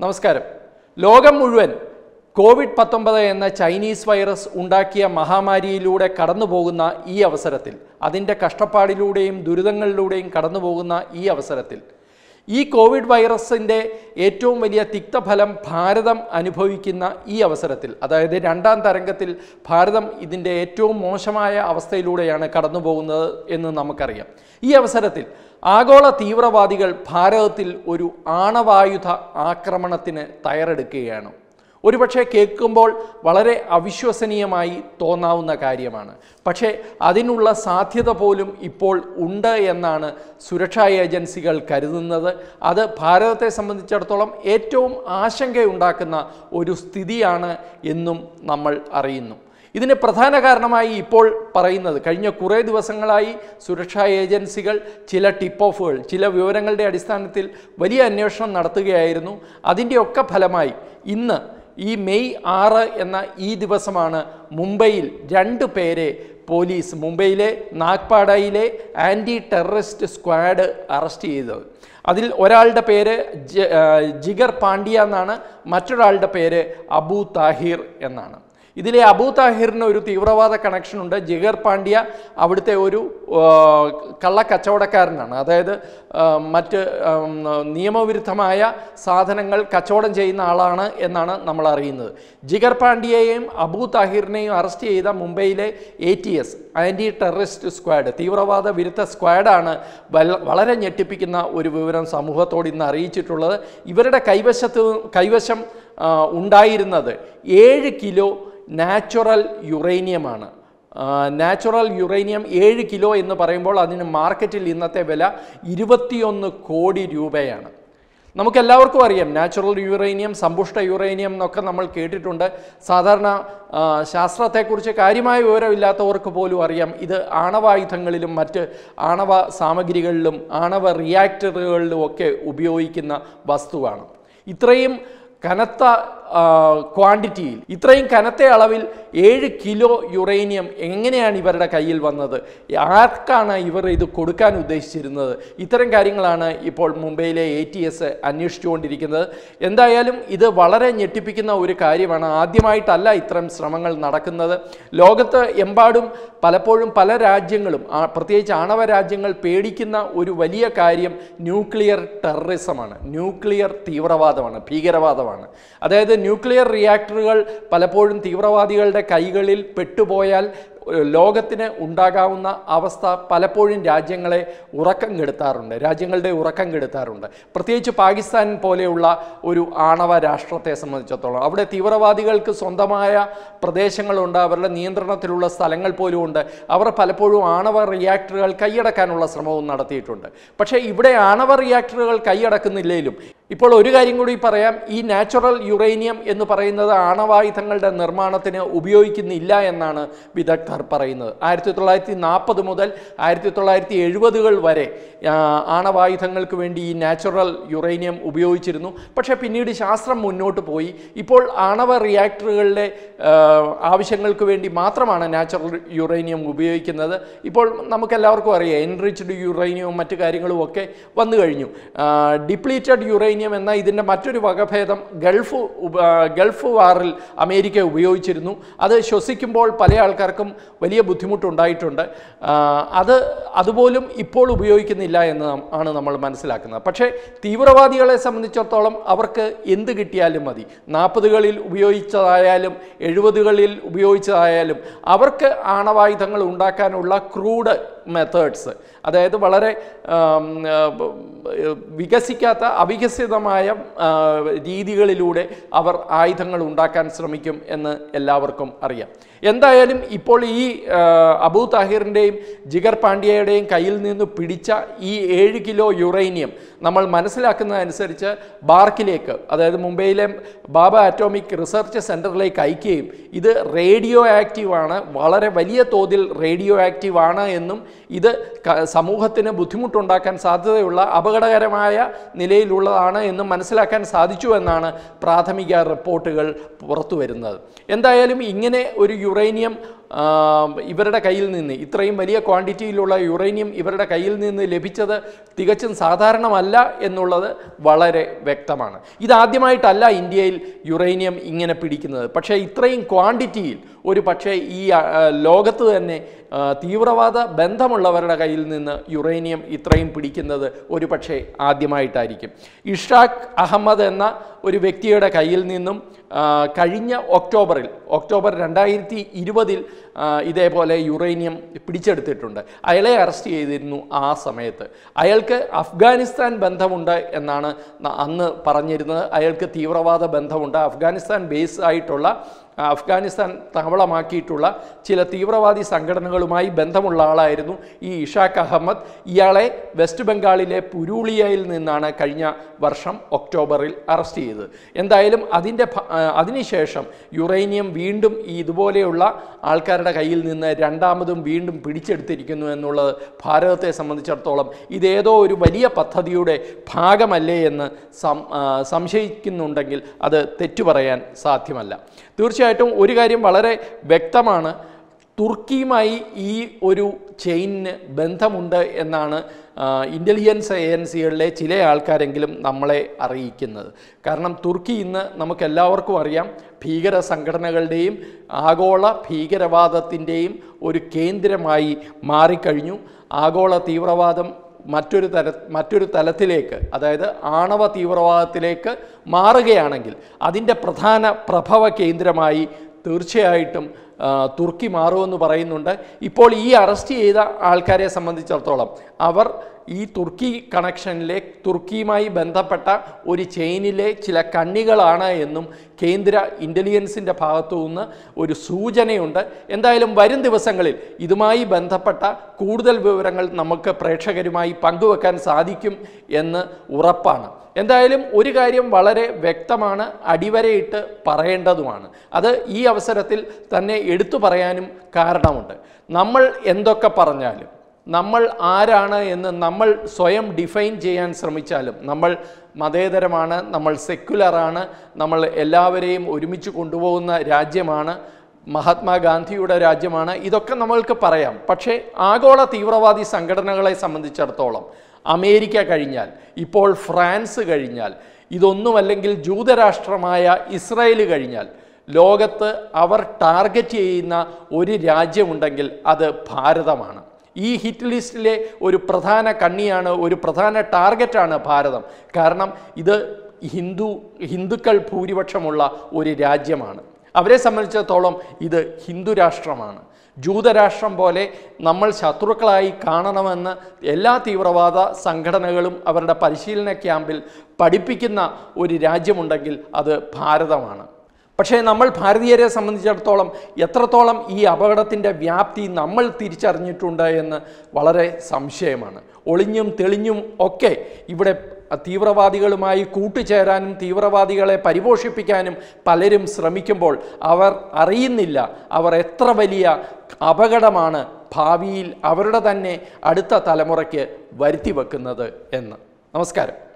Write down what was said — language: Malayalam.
നമസ്കാരം. ലോകം മുഴുവൻ കോവിഡ്-19 എന്ന ചൈനീസ് വൈറസ് ഉണ്ടാക്കിയ മഹാമാരിയിലൂടെ കടന്നുപോകുന്ന ഈ അവസരത്തിൽ, അതിൻ്റെ കഷ്ടപ്പാടിലൂടെയും ദുരിതങ്ങളിലൂടെയും കടന്നുപോകുന്ന ഈ അവസരത്തിൽ, ഈ കോവിഡ് വൈറസിൻ്റെ ഏറ്റവും വലിയ തിക്തഫലം ഭാരതം അനുഭവിക്കുന്ന ഈ അവസരത്തിൽ, അതായത് രണ്ടാം തരംഗത്തിൽ ഭാരതം ഇതിൻ്റെ ഏറ്റവും മോശമായ അവസ്ഥയിലൂടെയാണ് കടന്നുപോകുന്നത് എന്ന് നമുക്കറിയാം. ഈ അവസരത്തിൽ ആഗോള തീവ്രവാദികൾ ഭാരതത്തിൽ ഒരു ആണവായുധ ആക്രമണത്തിന് തയ്യാറെടുക്കുകയാണ്. ഒരുപക്ഷെ കേൾക്കുമ്പോൾ വളരെ അവിശ്വസനീയമായി തോന്നാവുന്ന കാര്യമാണ്. പക്ഷേ അതിനുള്ള സാധ്യത പോലും ഇപ്പോൾ ഉണ്ട് എന്നാണ് സുരക്ഷാ ഏജൻസികൾ കരുതുന്നത്. അത് ഭാരതത്തെ സംബന്ധിച്ചിടത്തോളം ഏറ്റവും ആശങ്കയുണ്ടാക്കുന്ന ഒരു സ്ഥിതിയാണ് എന്നും നമ്മൾ അറിയുന്നു. ഇതിന് പ്രധാന കാരണമായി ഇപ്പോൾ പറയുന്നത്, കഴിഞ്ഞ കുറേ ദിവസങ്ങളായി സുരക്ഷാ ഏജൻസികൾ ചില ടിപ്പ് ഓഫുകൾ, ചില വിവരങ്ങളുടെ അടിസ്ഥാനത്തിൽ വലിയ അന്വേഷണം നടത്തുകയായിരുന്നു. അതിൻ്റെയൊക്കെ ഫലമായി ഇന്ന് ഈ മെയ് 6 എന്ന ഈ ദിവസമാണ് മുംബൈയിൽ 2 പേരെ പോലീസ് മുംബൈയിലെ നാഗ്പാഡയിലെ ആൻറ്റി ടെററിസ്റ്റ് സ്ക്വാഡ് അറസ്റ്റ് ചെയ്തത്. അതിൽ ഒരാളുടെ പേര് ജിഗർ പാണ്ഡ്യ എന്നാണ്, മറ്റൊരാളുടെ പേര് അബു താഹിർ എന്നാണ്. ഇതിലെ അബു താഹിറിന് ഒരു തീവ്രവാദ കണക്ഷനുണ്ട്. ജിഗർ പാണ്ഡ്യ അവിടുത്തെ ഒരു കള്ളക്കച്ചവടക്കാരനാണ്. അതായത് മറ്റ് നിയമവിരുദ്ധമായ സാധനങ്ങൾ കച്ചവടം ചെയ്യുന്ന ആളാണ് എന്നാണ് നമ്മൾ അറിയുന്നത്. ജിഗർ പാണ്ഡ്യയെയും അബു താഹിറിനെയും അറസ്റ്റ് ചെയ്ത മുംബൈയിലെ ATS ആൻറ്റി ടെററിസ്റ്റ് സ്ക്വാഡ്, തീവ്രവാദ വിരുദ്ധ സ്ക്വാഡാണ് വളരെ ഞെട്ടിപ്പിക്കുന്ന ഒരു വിവരം സമൂഹത്തോട് ഇന്ന് അറിയിച്ചിട്ടുള്ളത്. ഇവരുടെ കൈവശം ഉണ്ടായിരുന്നത് 7 കിലോ നാച്ചുറൽ യുറേനിയമാണ്. നാച്ചുറൽ യുറേനിയം 7 കിലോ എന്ന് പറയുമ്പോൾ അതിന് മാർക്കറ്റിൽ ഇന്നത്തെ വില 21 കോടി രൂപയാണ്. നമുക്കെല്ലാവർക്കും അറിയാം, നാച്ചുറൽ യുറേനിയം, സമ്പുഷ്ട യുറേനിയം എന്നൊക്കെ നമ്മൾ കേട്ടിട്ടുണ്ട്. സാധാരണ ശാസ്ത്രത്തെക്കുറിച്ച് കാര്യമായ വിവരമില്ലാത്തവർക്ക് പോലും അറിയാം ഇത് ആണവായുധങ്ങളിലും മറ്റ് ആണവ സാമഗ്രികളിലും ആണവ റിയാക്ടറുകളിലും ഒക്കെ ഉപയോഗിക്കുന്ന വസ്തുവാണ്. ഇത്രയും കനത്ത ക്വാണ്ടിറ്റിയിൽ, ഇത്രയും കനത്ത അളവിൽ 7 കിലോ യുറേനിയം എങ്ങനെയാണ് ഇവരുടെ കയ്യിൽ വന്നത്? ആർക്കാണ് ഇവർ ഇത് കൊടുക്കാൻ ഉദ്ദേശിച്ചിരുന്നത്? ഇത്തരം കാര്യങ്ങളാണ് ഇപ്പോൾ മുംബൈയിലെ ATS അന്വേഷിച്ചുകൊണ്ടിരിക്കുന്നത്. എന്തായാലും ഇത് വളരെ ഞെട്ടിപ്പിക്കുന്ന ഒരു കാര്യമാണ്. ആദ്യമായിട്ടല്ല ഇത്തരം ശ്രമങ്ങൾ നടക്കുന്നത്. ലോകത്ത് എമ്പാടും പലപ്പോഴും പല രാജ്യങ്ങളും, പ്രത്യേകിച്ച് ആണവ രാജ്യങ്ങൾ പേടിക്കുന്ന ഒരു വലിയ കാര്യം ന്യൂക്ലിയർ ടെററിസമാണ്, ന്യൂക്ലിയർ തീവ്രവാദമാണ്, ഭീകരവാദമാണ്. അതായത് ന്യൂക്ലിയർ റിയാക്ടറുകൾ പലപ്പോഴും തീവ്രവാദികളുടെ കൈകളിൽ പെട്ടുപോയാൽ ലോകത്തിന് ഉണ്ടാകാവുന്ന അവസ്ഥ പലപ്പോഴും രാജ്യങ്ങളുടെ ഉറക്കം കെടുത്താറുണ്ട്. പ്രത്യേകിച്ച് പാകിസ്ഥാൻ പോലെയുള്ള ഒരു ആണവ രാഷ്ട്രത്തെ സംബന്ധിച്ചിടത്തോളം അവിടെ തീവ്രവാദികൾക്ക് സ്വന്തമായ പ്രദേശങ്ങളുണ്ട്, അവരുടെ നിയന്ത്രണത്തിലുള്ള സ്ഥലങ്ങൾ പോലും ഉണ്ട്. അവർ പലപ്പോഴും ആണവ റിയാക്ടറുകൾ കൈയടക്കാനുള്ള ശ്രമവും നടത്തിയിട്ടുണ്ട്. പക്ഷേ ഇവിടെ ആണവ റിയാക്ടറുകൾ കൈയടക്കുന്നില്ലെങ്കിലും ഇപ്പോൾ ഒരു കാര്യം കൂടി പറയാം. ഈ നാച്ചുറൽ യുറേനിയം എന്ന് പറയുന്നത് ആണവായുധങ്ങളുടെ നിർമ്മാണത്തിന് ഉപയോഗിക്കുന്നില്ല എന്നാണ് വിദഗ്ധർ പറയുന്നത്. 1940 മുതൽ 1970 വരെ ആണവായുധങ്ങൾക്ക് വേണ്ടി ഈ നാച്ചുറൽ യുറേനിയം ഉപയോഗിച്ചിരുന്നു. പക്ഷേ പിന്നീട് ശാസ്ത്രം മുന്നോട്ട് പോയി. ഇപ്പോൾ ആണവ റിയാക്ടറുകളുടെ ആവശ്യങ്ങൾക്ക് വേണ്ടി മാത്രമാണ് നാച്ചുറൽ യുറേനിയം ഉപയോഗിക്കുന്നത്. ഇപ്പോൾ നമുക്കെല്ലാവർക്കും അറിയാം എൻറിച്ച്ഡ് യുറേനിയവും മറ്റു കാര്യങ്ങളും ഒക്കെ വന്നു കഴിഞ്ഞു. ഡിപ്ലീറ്റഡ് യുറേനിയം എന്ന ഇതിൻ്റെ മറ്റൊരു വകഭേദം ഗൾഫ് വാറിൽ അമേരിക്ക ഉപയോഗിച്ചിരുന്നു. അത് ശ്വസിക്കുമ്പോൾ പല ആൾക്കാർക്കും വലിയ ബുദ്ധിമുട്ടുണ്ടായിട്ടുണ്ട്. അതുപോലും ഇപ്പോൾ ഉപയോഗിക്കുന്നില്ല എന്ന് ആണ് നമ്മൾ മനസ്സിലാക്കുന്നത്. പക്ഷേ തീവ്രവാദികളെ സംബന്ധിച്ചിടത്തോളം അവർക്ക് എന്ത് കിട്ടിയാലും മതി. 40കളിൽ ഉപയോഗിച്ചതായാലും 70കളിൽ ഉപയോഗിച്ചതായാലും അവർക്ക് ആണവായുധങ്ങൾ ഉണ്ടാക്കാനുള്ള ക്രൂഡ് മെത്തേഡ്സ്, അതായത് വളരെ വികസിക്കാത്ത അവികസിതമായ രീതികളിലൂടെ അവർ ആയുധങ്ങൾ ഉണ്ടാക്കാൻ ശ്രമിക്കും എന്ന് എല്ലാവർക്കും അറിയാം. എന്തായാലും ഇപ്പോൾ ഈ അബു താഹിറിൻ്റെയും ജിഗർ പാണ്ഡ്യയുടെയും കയ്യിൽ നിന്ന് പിടിച്ച ഈ 7 കിലോ യുറേനിയം നമ്മൾ മനസ്സിലാക്കുന്നതനുസരിച്ച് ബാർക്കിലേക്ക്, അതായത് മുംബൈയിലെ ബാബ ആറ്റോമിക് റിസർച്ച് സെൻറ്ററിലേക്ക് അയക്കുകയും ഇത് റേഡിയോ ആക്റ്റീവാണ്, വളരെ വലിയ തോതിൽ റേഡിയോ ആക്റ്റീവാണ് എന്നും ഇത് സമൂഹത്തിന് ബുദ്ധിമുട്ടുണ്ടാക്കാൻ സാധ്യതയുള്ള അപകടകരമായ നിലയിലുള്ളതാണ് എന്നും മനസ്സിലാക്കാൻ സാധിച്ചു എന്നാണ് പ്രാഥമിക റിപ്പോർട്ടുകൾ പുറത്തു വരുന്നത്. എന്തായാലും ഇങ്ങനെ ഒരു യുറേനിയം ഇവരുടെ കയ്യിൽ നിന്ന് ഇത്രയും വലിയ ക്വാണ്ടിറ്റിയിലുള്ള യുറേനിയം ഇവരുടെ കയ്യിൽ നിന്ന് ലഭിച്ചത് തികച്ചും സാധാരണമല്ല എന്നുള്ളത് വളരെ വ്യക്തമാണ്. ഇതാദ്യമായിട്ടല്ല ഇന്ത്യയിൽ യുറേനിയം ഇങ്ങനെ പിടിക്കുന്നത്. പക്ഷേ ഇത്രയും ക്വാണ്ടിറ്റിയിൽ ഒരു പക്ഷേ ഈ ലോകത്ത് തന്നെ തീവ്രവാദ ബന്ധമുള്ളവരുടെ കയ്യിൽ നിന്ന് യുറേനിയം ഇത്രയും പിടിക്കുന്നത് ഒരു പക്ഷേ ആദ്യമായിട്ടായിരിക്കും. ഇഷാഖ് അഹമ്മദ് എന്ന ഒരു വ്യക്തിയുടെ കയ്യിൽ നിന്നും കഴിഞ്ഞ ഒക്ടോബർ 2020 ഇതേപോലെ യുറേനിയം പിടിച്ചെടുത്തിട്ടുണ്ട്. അയാളെ അറസ്റ്റ് ചെയ്തിരുന്നു. ആ സമയത്ത് അയാൾക്ക് അഫ്ഗാനിസ്ഥാൻ ബന്ധമുണ്ട് എന്നാണ് അന്ന് പറഞ്ഞിരുന്നത്. അയാൾക്ക് തീവ്രവാദ ബന്ധമുണ്ട്. അഫ്ഗാനിസ്ഥാൻ ബേസ് ആയിട്ടുള്ള അഫ്ഗാനിസ്ഥാൻ താവളമാക്കിയിട്ടുള്ള ചില തീവ്രവാദി സംഘടനകളുമായി ബന്ധമുള്ള ആളായിരുന്നു ഈ ഇഷാഖ് അഹമ്മദ്. ഇയാളെ വെസ്റ്റ് ബംഗാളിലെ പുരൂളിയയിൽ നിന്നാണ് കഴിഞ്ഞ വർഷം ഒക്ടോബറിൽ അറസ്റ്റ് ചെയ്തത്. എന്തായാലും അതിനുശേഷം യുറേനിയം വീണ്ടും ഇതുപോലെയുള്ള ആൾക്കാരുടെ കയ്യിൽ നിന്ന് രണ്ടാമതും വീണ്ടും പിടിച്ചെടുത്തിരിക്കുന്നു എന്നുള്ളത് ഭാരതത്തെ സംബന്ധിച്ചിടത്തോളം ഇതേതോ ഒരു വലിയ പദ്ധതിയുടെ ഭാഗമല്ലേ എന്ന് സംശയിക്കുന്നുണ്ടെങ്കിൽ അത് തെറ്റു പറയാൻ സാധ്യമല്ല. തീർച്ചയായിട്ടും ഒരു കാര്യം വളരെ വ്യക്തമാണ്. തുർക്കിയുമായി ഈ ഒരു ചെയിനിന് ബന്ധമുണ്ട് എന്നാണ് ഇൻ്റലിജൻസ് ഏജൻസികളിലെ ചില ആൾക്കാരെങ്കിലും നമ്മളെ അറിയിക്കുന്നത്. കാരണം തുർക്കി ഇന്ന് നമുക്കെല്ലാവർക്കും അറിയാം ഭീകര സംഘടനകളുടെയും ആഗോള ഭീകരവാദത്തിൻ്റെയും ഒരു കേന്ദ്രമായി മാറിക്കഴിഞ്ഞു. ആഗോള തീവ്രവാദം മറ്റൊരു തലത്തിലേക്ക്, അതായത് ആണവ തീവ്രവാദത്തിലേക്ക് മാറുകയാണെങ്കിൽ അതിൻ്റെ പ്രധാന പ്രഭവ കേന്ദ്രമായി തീർച്ചയായിട്ടും തുർക്കി മാറുമെന്ന് പറയുന്നുണ്ട്. ഇപ്പോൾ ഈ അറസ്റ്റ് ചെയ്ത ആൾക്കാരെ സംബന്ധിച്ചിടത്തോളം അവർ ഈ തുർക്കി കണക്ഷനിലെ തുർക്കിയുമായി ബന്ധപ്പെട്ട ഒരു ചെയിനിലെ ചില കണ്ണികളാണ് എന്നും കേന്ദ്ര ഇൻ്റലിജൻസിൻ്റെ ഭാഗത്തു നിന്ന് ഒരു സൂചനയുണ്ട്. എന്തായാലും വരും ദിവസങ്ങളിൽ ഇതുമായി ബന്ധപ്പെട്ട കൂടുതൽ വിവരങ്ങൾ നമുക്ക് പ്രേക്ഷകരുമായി പങ്കുവെക്കാൻ സാധിക്കും എന്ന് ഉറപ്പാണ്. എന്തായാലും ഒരു കാര്യം വളരെ വ്യക്തമാണ്, അടിവരയിട്ട് പറയേണ്ടതുമാണ്. അത് ഈ അവസരത്തിൽ തന്നെ എടുത്തു പറയാനും കാരണമുണ്ട്. നമ്മൾ എന്തൊക്കെ പറഞ്ഞാലും, നമ്മൾ ആരാണ് എന്ന് നമ്മൾ സ്വയം ഡിഫൈൻ ചെയ്യാൻ ശ്രമിച്ചാലും, നമ്മൾ മതേതരമാണ്, നമ്മൾ സെക്യുലറാണ്, നമ്മൾ എല്ലാവരെയും ഒരുമിച്ച് കൊണ്ടുപോകുന്ന രാജ്യമാണ്, മഹാത്മാഗാന്ധിയുടെ രാജ്യമാണ്, ഇതൊക്കെ നമ്മൾക്ക് പറയാം. പക്ഷേ ആഗോള തീവ്രവാദി സംഘടനകളെ സംബന്ധിച്ചിടത്തോളം അമേരിക്ക കഴിഞ്ഞാൽ, ഇപ്പോൾ ഫ്രാൻസ് കഴിഞ്ഞാൽ, ഇതൊന്നുമല്ലെങ്കിൽ ജൂതരാഷ്ട്രമായ ഇസ്രായേൽ കഴിഞ്ഞാൽ ലോകത്ത് അവർ ടാർഗറ്റ് ചെയ്യുന്ന ഒരു രാജ്യമുണ്ടെങ്കിൽ അത് ഭാരതമാണ്. ഈ ഹിറ്റ് ലിസ്റ്റിലെ ഒരു പ്രധാന കണ്ണിയാണ്, ഒരു പ്രധാന ടാർഗറ്റാണ് ഭാരതം. കാരണം ഇത് ഹിന്ദുക്കൾ ഭൂരിപക്ഷമുള്ള ഒരു രാജ്യമാണ്. അവരെ സംബന്ധിച്ചിടത്തോളം ഇത് ഹിന്ദു രാഷ്ട്രമാണ്. ജൂതരാഷ്ട്രം പോലെ നമ്മൾ ശത്രുക്കളായി കാണണമെന്ന് എല്ലാ തീവ്രവാദ സംഘടനകളും അവരുടെ പരിശീലന ക്യാമ്പിൽ പഠിപ്പിക്കുന്ന ഒരു രാജ്യമുണ്ടെങ്കിൽ അത് ഭാരതമാണ്. പക്ഷേ നമ്മൾ ഭാരതീയരെ സംബന്ധിച്ചിടത്തോളം എത്രത്തോളം ഈ അപകടത്തിൻ്റെ വ്യാപ്തി നമ്മൾ തിരിച്ചറിഞ്ഞിട്ടുണ്ട് എന്ന് വളരെ സംശയമാണ്. ഒളിഞ്ഞും തെളിഞ്ഞും ഒക്കെ ഇവിടെ തീവ്രവാദികളുമായി കൂട്ടുചേരാനും തീവ്രവാദികളെ പരിപോഷിപ്പിക്കാനും പലരും ശ്രമിക്കുമ്പോൾ അവർ അറിയുന്നില്ല അവർ എത്ര വലിയ അപകടമാണ് ഭാവിയിൽ അവരുടെ തന്നെ അടുത്ത തലമുറയ്ക്ക് വരുത്തി വെക്കുന്നത് എന്ന്. നമസ്കാരം.